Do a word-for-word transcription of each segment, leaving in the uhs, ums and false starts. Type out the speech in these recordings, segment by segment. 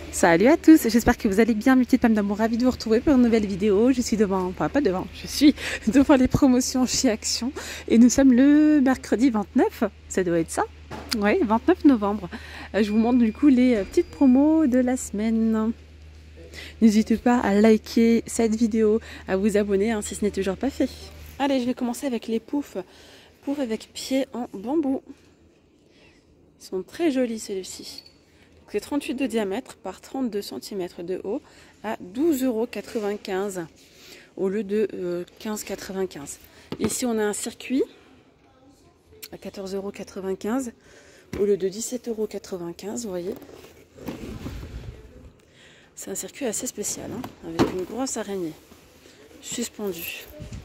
Salut à tous, j'espère que vous allez bien, mes petites femmes d'amour, ravie de vous retrouver pour une nouvelle vidéo. Je suis devant, enfin pas devant, je suis devant les promotions chez Action et nous sommes le mercredi vingt-neuf, ça doit être ça, oui, vingt-neuf novembre. Je vous montre du coup les petites promos de la semaine. N'hésitez pas à liker cette vidéo, à vous abonner hein, si ce n'est toujours pas fait. Allez, je vais commencer avec les poufs, poufs avec pieds en bambou. Ils sont très jolis ceux-ci. C'est trente-huit de diamètre par trente-deux centimètres de haut à douze euros quatre-vingt-quinze au lieu de euh, quinze euros quatre-vingt-quinze. Ici, on a un circuit à quatorze euros quatre-vingt-quinze au lieu de dix-sept euros quatre-vingt-quinze. Vous voyez, c'est un circuit assez spécial hein, avec une grosse araignée suspendue.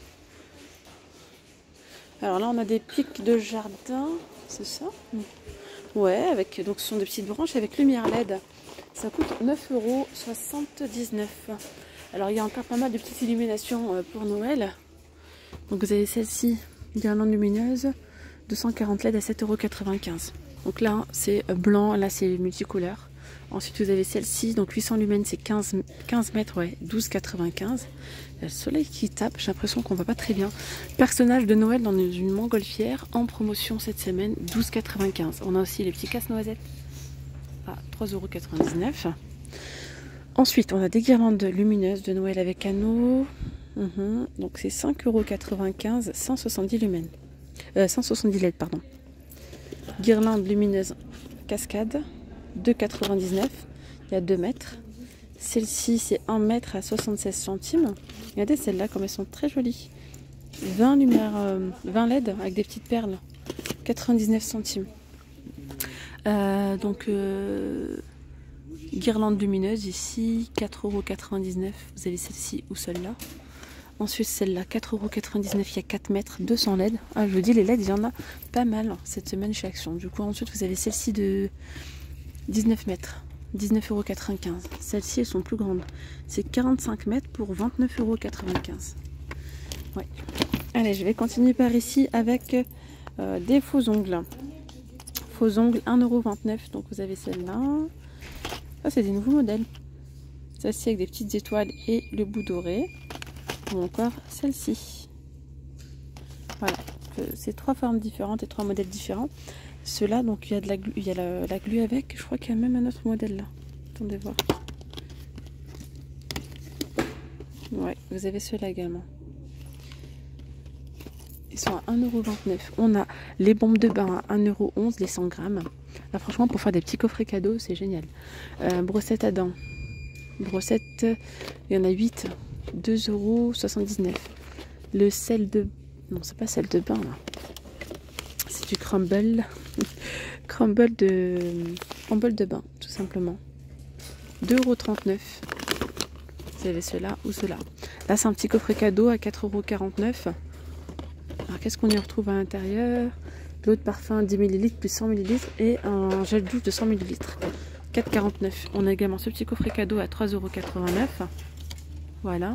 Alors là, on a des pics de jardin, c'est ça? Ouais, avec, donc ce sont des petites branches avec lumière L E D. Ça coûte neuf euros soixante-dix-neuf. Alors il y a encore pas mal de petites illuminations pour Noël. Donc vous avez celle-ci, guirlande lumineuse, deux cent quarante L E D à sept euros quatre-vingt-quinze. Donc là c'est blanc, là c'est multicouleur. Ensuite vous avez celle-ci, donc huit cents lumens, c'est quinze, quinze mètres, ouais, douze euros quatre-vingt-quinze. Il y a le soleil qui tape, j'ai l'impression qu'on va pas très bien. Personnage de Noël dans une montgolfière en promotion cette semaine, douze euros quatre-vingt-quinze. On a aussi les petits casse-noisettes à trois euros quatre-vingt-dix-neuf. Ensuite, on a des guirlandes lumineuses de Noël avec anneaux. Mmh. Donc c'est cinq euros quatre-vingt-quinze, cent soixante-dix lumens. Euh, cent soixante-dix L E D, pardon. Guirlande lumineuse cascade, deux euros quatre-vingt-dix-neuf. Il y a deux mètres. Celle-ci, c'est un mètre à soixante-seize centimes. Regardez celles-là, comme elles sont très jolies. vingt lumières, euh, vingt L E D avec des petites perles. quatre-vingt-dix-neuf centimes. Euh, donc, euh, guirlande lumineuse ici, quatre euros quatre-vingt-dix-neuf. Vous avez celle-ci ou celle-là. Ensuite, celle-là, quatre euros quatre-vingt-dix-neuf. Il y a quatre mètres, deux cents L E D. Ah, je vous dis, les L E D, il y en a pas mal cette semaine chez Action. Du coup, ensuite, vous avez celle-ci de dix-neuf mètres. dix-neuf euros quatre-vingt-quinze. Celles-ci, elles sont plus grandes. C'est quarante-cinq mètres pour vingt-neuf euros quatre-vingt-quinze. Ouais. Allez, je vais continuer par ici avec euh, des faux ongles. Faux ongles, un euro vingt-neuf. Donc, vous avez celle-là. Ça, c'est des nouveaux modèles. Celle-ci avec des petites étoiles et le bout doré. Ou encore celle-ci. Voilà. C'est trois formes différentes et trois modèles différents. Ceux-là, donc il y a de la glu, il y a la, la glu avec. Je crois qu'il y a même un autre modèle là. Attendez voir. Ouais, vous avez ceux-là également. Ils sont à un euro vingt-neuf. On a les bombes de bain à un euro onze, les cent grammes. Là, franchement, pour faire des petits coffrets cadeaux, c'est génial. Euh, brossette à dents. Brossette, il y en a huit. deux euros soixante-dix-neuf. Le sel de... Non, c'est pas sel de bain là. C'est du crumble. crumble de crumble de bain, tout simplement. deux euros trente-neuf. Vous avez cela ou cela. Là, c'est un petit coffret cadeau à quatre euros quarante-neuf. Alors, qu'est-ce qu'on y retrouve à l'intérieur? L'eau de parfum dix millilitres plus cent millilitres et un gel douche de cent millilitres. quatre euros quarante-neuf. On a également ce petit coffret cadeau à trois euros quatre-vingt-neuf. Voilà.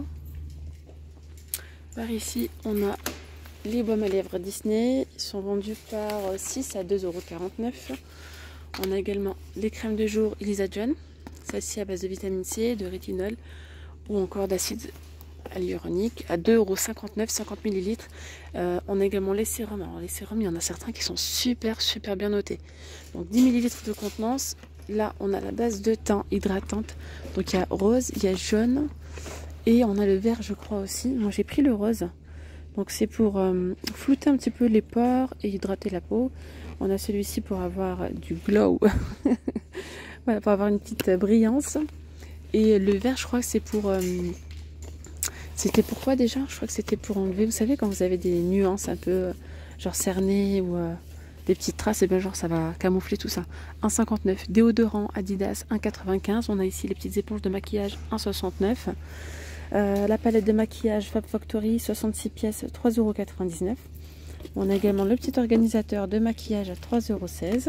Par ici, on a les baumes à lèvres Disney. Ils sont vendus par six à deux euros quarante-neuf. On a également les crèmes de jour Elisa John. Celle-ci à base de vitamine C, de rétinol ou encore d'acide hyaluronique à deux euros cinquante-neuf, cinquante millilitres. Euh, on a également les sérums. Alors les sérums, il y en a certains qui sont super super bien notés. Donc dix millilitres de contenance. Là, on a la base de teint hydratante. Donc il y a rose, il y a jaune. Et on a le vert, je crois aussi. Moi, j'ai pris le rose. Donc, c'est pour euh, flouter un petit peu les pores et hydrater la peau. On a celui-ci pour avoir du glow. Voilà, pour avoir une petite brillance. Et le vert, je crois que c'est pour... Euh, c'était pourquoi déjà? Je crois que c'était pour enlever... Vous savez, quand vous avez des nuances un peu euh, genre cernées ou euh, des petites traces, et bien genre ça va camoufler tout ça. un euro cinquante-neuf. Déodorant Adidas, un euro quatre-vingt-quinze. On a ici les petites éponges de maquillage, un euro soixante-neuf. Euh, la palette de maquillage Fab Factory, soixante-six pièces, trois euros quatre-vingt-dix-neuf. On a également le petit organisateur de maquillage à trois euros seize.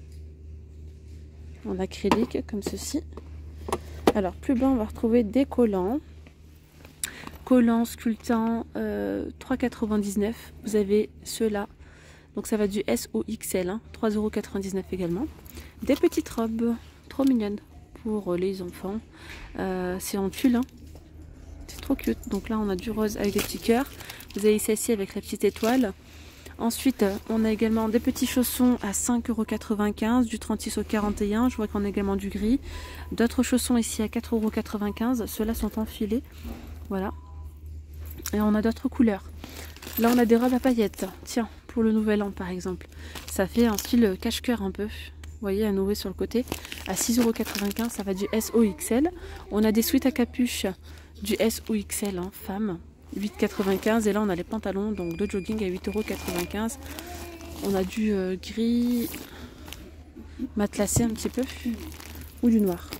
En acrylique, comme ceci. Alors, plus bas, on va retrouver des collants. Collants sculptants, euh, trois euros quatre-vingt-dix-neuf. Vous avez ceux-là. Donc, ça va du S au X L, hein, trois euros quatre-vingt-dix-neuf également. Des petites robes, trop mignonnes. pour les enfants. Euh, c'est en tulle, hein. C'est trop cute. Donc là on a du rose avec des petits cœurs. Vous avez celle-ci avec la petite étoile. Ensuite on a également des petits chaussons à cinq euros quatre-vingt-quinze, du trente-six au quarante et un. Je vois qu'on a également du gris. D'autres chaussons ici à quatre euros quatre-vingt-quinze. Ceux-là sont enfilés. Voilà. Et on a d'autres couleurs. Là on a des robes à paillettes. Tiens, pour le nouvel an par exemple. Ça fait un style cache-cœur un peu. Vous voyez, à nouer sur le côté. À six euros quatre-vingt-quinze, ça va du S O X L. On a des sweats à capuche du S O X L, hein, femme. huit euros quatre-vingt-quinze. Et là, on a les pantalons donc de jogging à huit euros quatre-vingt-quinze. On a du euh, gris matelassé un petit peu. Ou du noir.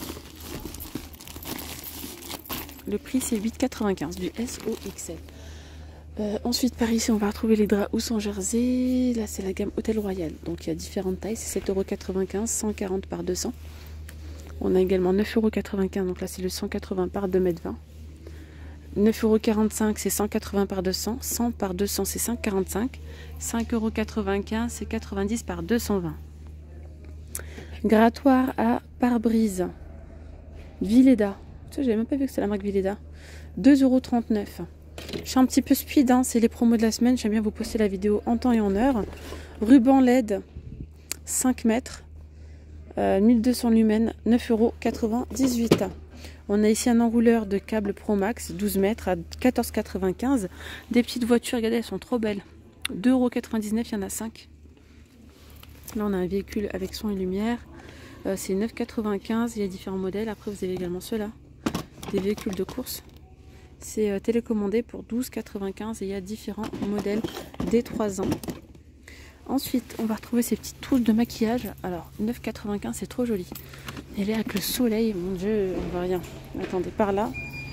Le prix, c'est huit euros quatre-vingt-quinze du S O X L. Euh, ensuite, par ici, on va retrouver les draps housse en jersey. Là, c'est la gamme Hôtel Royal. Donc, il y a différentes tailles. C'est sept euros quatre-vingt-quinze, cent quarante par deux cents. On a également neuf euros quatre-vingt-quinze. Donc là, c'est le cent quatre-vingts par deux mètres vingt. neuf euros quarante-cinq, c'est cent quatre-vingts par deux cents. cent par deux cents, c'est cinq euros quarante-cinq. cinq euros quatre-vingt-quinze, c'est quatre-vingt-dix par deux cent vingt. Grattoir à pare-brise. Villeda. Je n'avais même pas vu que c'est la marque Villeda. deux euros trente-neuf. Je suis un petit peu speed, hein, c'est les promos de la semaine. J'aime bien vous poster la vidéo en temps et en heure. Ruban L E D, cinq mètres, euh, mille deux cents lumens, neuf euros quatre-vingt-dix-huit. On a ici un enrouleur de câble Pro Max, douze mètres, à quatorze euros quatre-vingt-quinze. Des petites voitures, regardez, elles sont trop belles. deux euros quatre-vingt-dix-neuf, il y en a cinq. Là, on a un véhicule avec son et lumière. Euh, c'est neuf euros quatre-vingt-quinze, il y a différents modèles. Après, vous avez également ceux-là, des véhicules de course. C'est euh, télécommandé pour douze euros quatre-vingt-quinze et il y a différents modèles dès trois ans. Ensuite, on va retrouver ces petites trousses de maquillage. Alors, neuf euros quatre-vingt-quinze, c'est trop joli. Et là, avec le soleil, mon Dieu, on voit rien. Attendez, par là.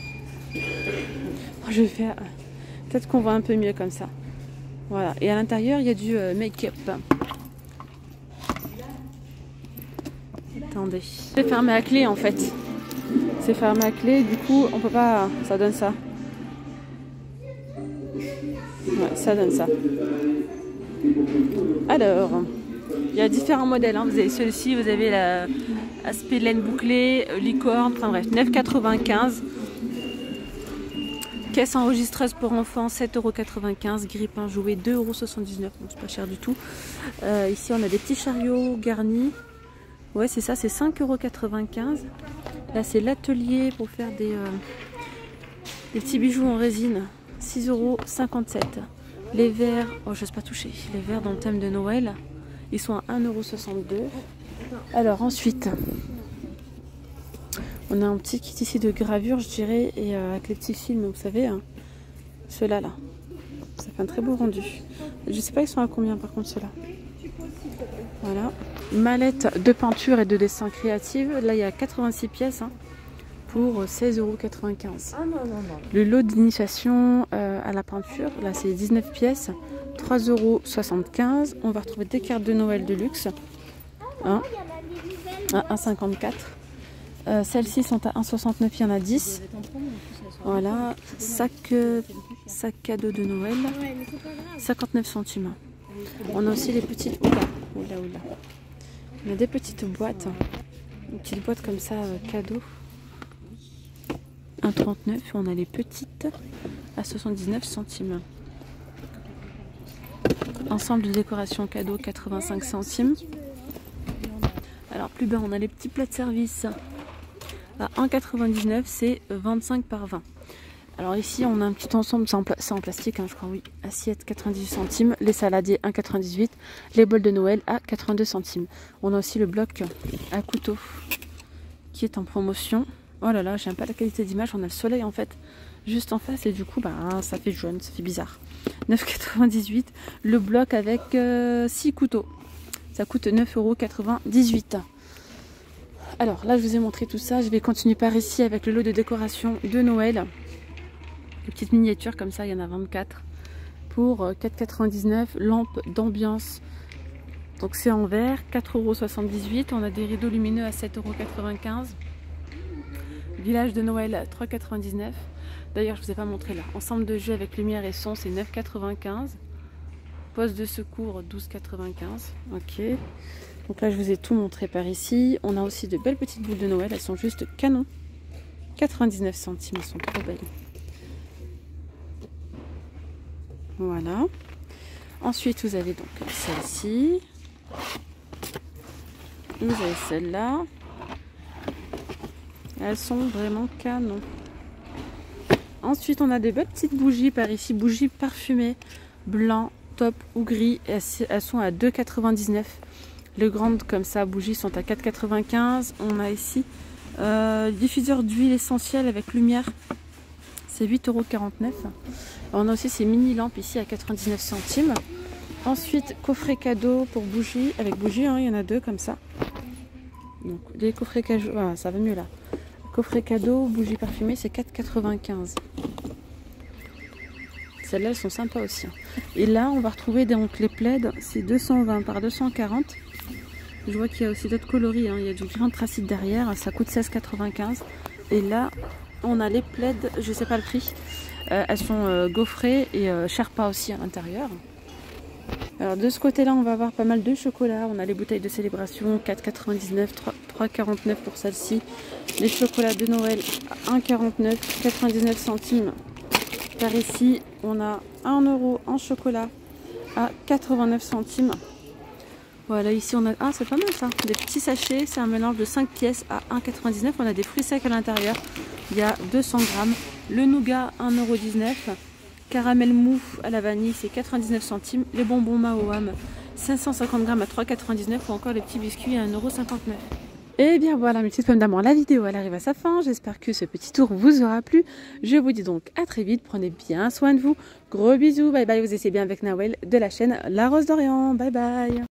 Je vais faire... Peut-être qu'on voit un peu mieux comme ça. Voilà. Et à l'intérieur, il y a du euh, make-up. Attendez. C'est fermé à clé, en fait. C'est fermé à clé, du coup on peut pas, ça donne ça. Ouais, ça donne ça. Alors, il y a différents modèles, hein. Vous avez celui-ci, vous avez la aspect laine bouclée, licorne, enfin bref, neuf euros quatre-vingt-quinze. Caisse enregistreuse pour enfants, sept euros quatre-vingt-quinze. Grippin jouet, deux euros soixante-dix-neuf, donc c'est pas cher du tout. Euh, ici on a des petits chariots garnis. Ouais, c'est ça, c'est cinq euros quatre-vingt-quinze. Là, c'est l'atelier pour faire des, euh, des petits bijoux en résine. six euros cinquante-sept. Les verres, oh, j'ose pas toucher. Les verres dans le thème de Noël, ils sont à un euro soixante-deux. Alors, ensuite, on a un petit kit ici de gravure, je dirais, et euh, avec les petits films, vous savez, hein, ceux-là, là. Ça fait un très beau rendu. Je sais pas, ils sont à combien par contre, ceux-là. Voilà. Mallette de peinture et de dessin créative. Là, il y a quatre-vingt-six pièces hein, pour seize euros quatre-vingt-quinze. Ah, non, non, non. Le lot d'initiation euh, à la peinture, là, c'est dix-neuf pièces, trois euros soixante-quinze. On va retrouver des cartes de Noël de luxe. Hein, à un euro cinquante-quatre. Euh, Celles-ci sont à un euro soixante-neuf, il y en a dix. Voilà. Sac, euh, sac cadeau de Noël, cinquante-neuf centimes. On a aussi les petites... Oula, oula, oula. On a des petites boîtes. Une petite boîte comme ça, euh, cadeau. un euro trente-neuf. On a les petites à soixante-dix-neuf centimes. Ensemble de décoration cadeau, quatre-vingt-cinq centimes. Alors plus bas, on a les petits plats de service à un euro quatre-vingt-dix-neuf. C'est vingt-cinq par vingt. Alors ici on a un petit ensemble, c'est en, pla en plastique hein, je crois, oui. Assiette quatre-vingt-dix centimes, les saladiers un euro quatre-vingt-dix-huit, les bols de Noël à quatre-vingt-deux centimes. On a aussi le bloc à couteau qui est en promotion. Oh là là, j'aime pas la qualité d'image, on a le soleil en fait juste en face et du coup bah, ça fait jaune, ça fait bizarre. neuf euros quatre-vingt-dix-huit, le bloc avec euh, six couteaux. Ça coûte neuf euros quatre-vingt-dix-huit. Alors là je vous ai montré tout ça, je vais continuer par ici avec le lot de décoration de Noël. Des petites miniatures comme ça, il y en a vingt-quatre pour quatre euros quatre-vingt-dix-neuf. Lampe d'ambiance, donc c'est en verre, quatre euros soixante-dix-huit. On a des rideaux lumineux à sept euros quatre-vingt-quinze. Village de Noël, trois euros quatre-vingt-dix-neuf. D'ailleurs, je ne vous ai pas montré là. Ensemble de jeux avec lumière et son, c'est neuf euros quatre-vingt-quinze. Poste de secours, douze euros quatre-vingt-quinze. Ok. Donc là, je vous ai tout montré par ici. On a aussi de belles petites boules de Noël. Elles sont juste canon. quatre-vingt-dix-neuf centimes, elles sont trop belles. Voilà. Ensuite, vous avez donc celle-ci. Vous avez celle-là. Elles sont vraiment canon. Ensuite, on a des belles petites bougies par ici. Bougies parfumées, blanc, top ou gris. Elles, elles sont à deux quatre-vingt-dix-neuf. Les grandes comme ça, bougies, sont à quatre quatre-vingt-quinze. On a ici euh, diffuseur d'huile essentielle avec lumière. C'est huit euros quarante-neuf. On a aussi ces mini lampes ici à quatre-vingt-dix-neuf centimes. Ensuite, coffret cadeau pour bougies. Avec bougies, hein, il y en a deux comme ça. Donc, les coffrets cadeaux, ah, ça va mieux là. Coffret cadeau, bougies parfumées, c'est quatre quatre-vingt-quinze. Celles-là, elles sont sympas aussi. Et là, on va retrouver donc les plaids. C'est deux cent vingt par deux cent quarante. Je vois qu'il y a aussi d'autres coloris. Hein. Il y a du grain de tracite derrière. Ça coûte seize quatre-vingt-quinze. Et là, on a les plaids. Je ne sais pas le prix. Euh, elles sont euh, gaufrées et euh, Sherpa aussi à l'intérieur. Alors de ce côté-là, on va avoir pas mal de chocolat. On a les bouteilles de célébration, quatre quatre-vingt-dix-neuf, trois quarante-neuf pour celle-ci. Les chocolats de Noël, un quarante-neuf, quatre-vingt-dix-neuf centimes. Par ici, on a un euro en chocolat à quatre-vingt-neuf centimes. Voilà, ici on a... Ah, c'est pas mal ça. Des petits sachets, c'est un mélange de cinq pièces à un quatre-vingt-dix-neuf. On a des fruits secs à l'intérieur. Il y a deux cents grammes. Le nougat, un euro dix-neuf. Caramel mou à la vanille, c'est quatre-vingt-dix-neuf centimes. Les bonbons Maoam, cinq cent cinquante grammes à trois quatre-vingt-dix-neuf. Ou encore les petits biscuits à un euro cinquante-neuf. Et bien voilà mes petites pommes d'amour, la vidéo elle arrive à sa fin. J'espère que ce petit tour vous aura plu. Je vous dis donc à très vite. Prenez bien soin de vous. Gros bisous. Bye bye. Vous étiez bien avec Nawel de la chaîne La Rose d'Orient. Bye bye.